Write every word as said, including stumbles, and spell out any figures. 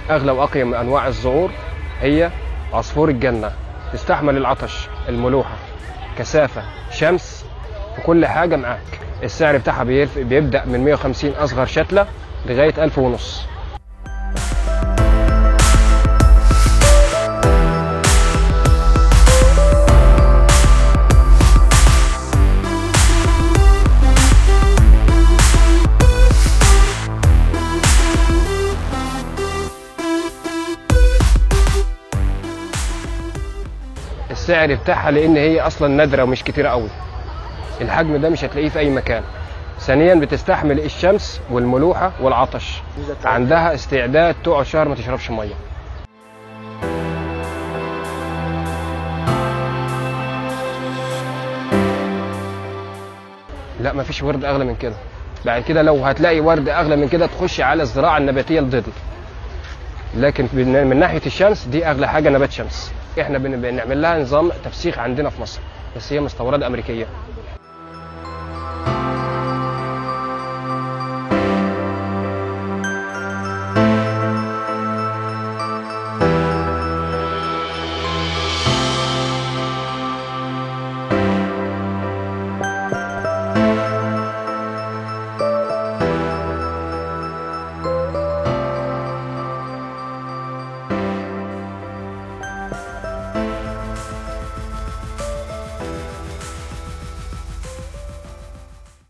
اغلى واقيم انواع الزهور هي عصفور الجنه، تستحمل العطش، الملوحه، كثافه، شمس، وكل حاجه معاك. السعر بتاعها بيبدا من مية وخمسين اصغر شتله لغايه ألف ونص. السعر بتاعها لان هي اصلا نادره ومش كتيره قوي، الحجم ده مش هتلاقيه في اي مكان. ثانيا بتستحمل الشمس والملوحه والعطش، عندها استعداد تقعد شهر ما تشربش ميه. لا مفيش ورد اغلى من كده. بعد كده لو هتلاقي ورد اغلى من كده تخش على الزراعه النباتيه الظل، لكن من ناحيه الشمس دي اغلى حاجه نبات شمس. احنا بنعمل لها نظام تفسيخ عندنا في مصر، بس هي مستورده امريكيه.